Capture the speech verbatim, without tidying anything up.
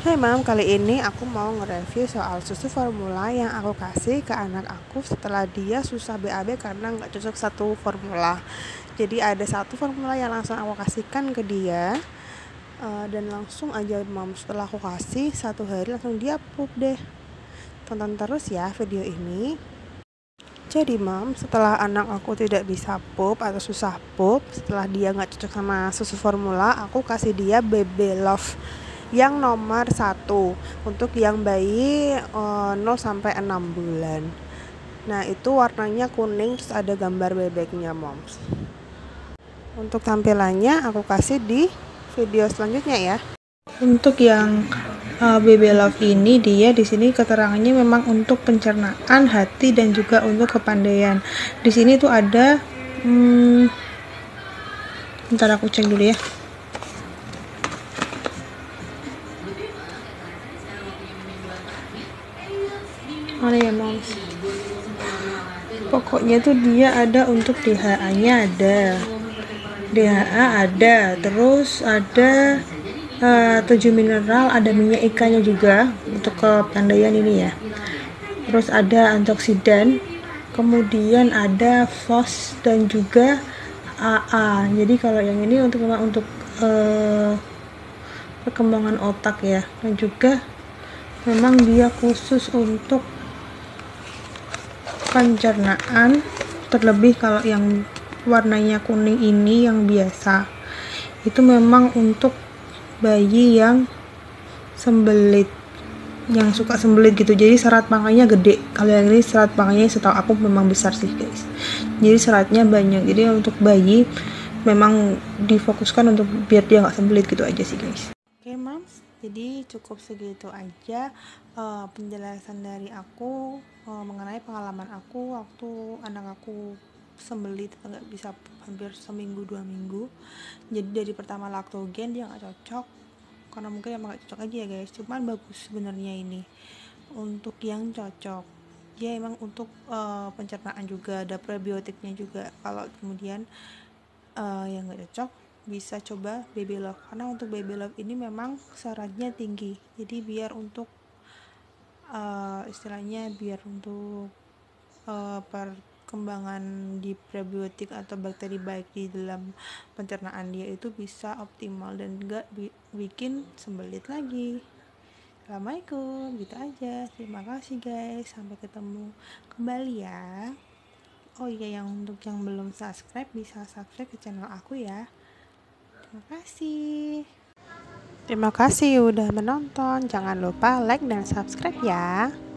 Hai Mam, kali ini aku mau nge-review soal susu formula yang aku kasih ke anak aku setelah dia susah B A B karena nggak cocok satu formula. Jadi ada satu formula yang langsung aku kasihkan ke dia, eh, dan langsung aja Mam, setelah aku kasih satu hari langsung dia pup deh. Tonton terus ya video ini. Jadi Mam, setelah anak aku tidak bisa pup atau susah pup, setelah dia nggak cocok sama susu formula, aku kasih dia Baby Love yang nomor satu untuk yang bayi eh, nol sampai enam bulan. Nah itu warnanya kuning terus ada gambar bebeknya moms. Untuk tampilannya aku kasih di video selanjutnya ya. Untuk yang uh, Baby Love ini, dia di sini keterangannya memang untuk pencernaan, hati dan juga untuk kepandaian. Di sini tuh ada hmm, bentar aku cek dulu ya. Mana ya moms? Pokoknya tuh dia ada untuk D H A-nya ada, D H A ada, terus ada uh, tujuh mineral, ada minyak ikannya juga untuk kepandaian ini ya. Terus ada antioksidan, kemudian ada fos dan juga A A. Jadi kalau yang ini untuk memang untuk uh, perkembangan otak ya, dan juga memang dia khusus untuk pencernaan, terlebih kalau yang warnanya kuning ini yang biasa itu memang untuk bayi yang sembelit, yang suka sembelit gitu, jadi serat pangannya gede. Kalau yang ini serat pangannya setahu aku memang besar sih guys, jadi seratnya banyak, jadi untuk bayi memang difokuskan untuk biar dia nggak sembelit gitu aja sih guys. Oke mams, jadi cukup segitu aja uh, penjelasan dari aku uh, mengenai pengalaman aku waktu anak aku sembelit atau nggak bisa hampir seminggu dua minggu. Jadi dari pertama laktogen dia nggak cocok karena mungkin emang nggak cocok aja ya guys, cuman bagus sebenarnya ini untuk yang cocok. Dia emang untuk uh, pencernaan juga, ada prebiotiknya juga. Kalau kemudian uh, yang nggak cocok bisa coba Baby Love, karena untuk Baby Love ini memang seratnya tinggi, jadi biar untuk uh, istilahnya biar untuk uh, perkembangan di prebiotik atau bakteri baik di dalam pencernaan dia itu bisa optimal dan gak bi- bikin sembelit lagi. Assalamualaikum, gitu aja. Terima kasih guys, sampai ketemu kembali ya. Oh iya, yang untuk yang belum subscribe bisa subscribe ke channel aku ya. Terima kasih. Terima kasih udah menonton. Jangan lupa like dan subscribe ya.